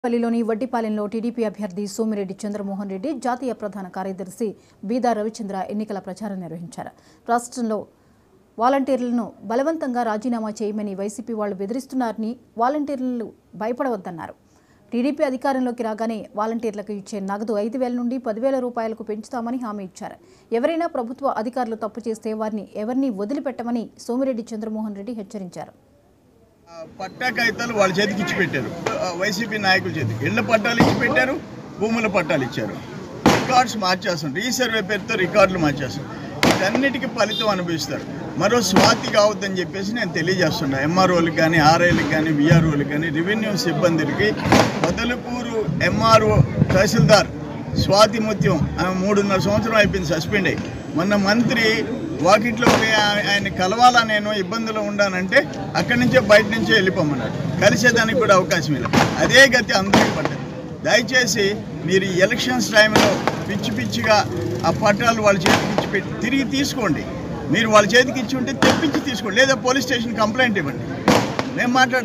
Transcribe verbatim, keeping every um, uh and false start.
పల్లిలోని వడ్డిపాలెంలో TDP అభ్యర్థి సోమిరెడ్డి చంద్రమోహన్ రెడ్డి జాతీయ ప్రధాన కార్యదర్శి బీదా రవిచంద్ర ఎన్నికల ప్రచారం నిర్వహించారు. రాష్ట్రంలో వాలంటీర్లను బలవంతంగా రాజీనామా చేయమని వైసీపీ వాళ్లు బెదిరిస్తున్నారని, వాలంటీర్లు భయపడవద్దన్నారు. టీడీపీ అధికారంలోకి రాగానే వాలంటీర్లకు ఇచ్చే నగదు ఐదు వేల నుండి పదివేల రూపాయలకు పెంచుతామని హామీ ఇచ్చారు. ఎవరైనా ప్రభుత్వ అధికారులు తప్పు చేస్తే వారిని ఎవరిని వదిలిపెట్టమని సోమిరెడ్డి చంద్రమోహన్ రెడ్డి హెచ్చరించారు. పట్టా కాగితాలు వాళ్ళ చేతికి ఇచ్చి పెట్టారు. వైసీపీ నాయకుల చేతికి ఇళ్ల పట్టాలు ఇచ్చి పెట్టారు, భూముల పట్టాలు ఇచ్చారు. రికార్డ్స్ మార్చేస్తారు, రీసర్వే పేరుతో రికార్డులు మార్చేస్తారు. వీటన్నిటికీ ఫలితం అనుభవిస్తారు. మరో స్వాతి కావద్దని చెప్పేసి నేను తెలియజేస్తున్నా. ఎంఆర్ఓలకు కానీ, ఆర్ఐలకు కానీ, విఆర్ఓలకు కానీ, రెవెన్యూ సిబ్బందికి మొదలుకూరు ఎంఆర్ఓ తహసీల్దార్ స్వాతి ముత్యం మూడున్నర సంవత్సరం అయిపోయింది సస్పెండ్ అయ్యి. మొన్న మంత్రి వాకిట్లో ఆయన కలవాలా, నేను ఇబ్బందులు ఉండానంటే అక్కడి నుంచే బయట నుంచే వెళ్ళిపోమన్నాడు. కలిసేదానికి కూడా అవకాశం లేదు. అదే గతి అందరికీ పడ్డది. దయచేసి మీరు ఎలక్షన్స్ టైంలో పిచ్చి పిచ్చిగా ఆ పట్టాలు వాళ్ళ చేతికి ఇచ్చి పెట్టి తిరిగి తీసుకోండి. మీరు వాళ్ళ చేతికి ఇచ్చి ఉంటే తెప్పించి తీసుకోండి, లేదా పోలీస్ స్టేషన్ కంప్లైంట్ ఇవ్వండి. మేము మాట్లాడు